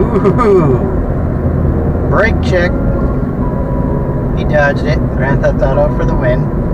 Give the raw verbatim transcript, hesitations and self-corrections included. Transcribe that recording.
Ooh. Brake check. He dodged it. Grand Theft Auto for the win.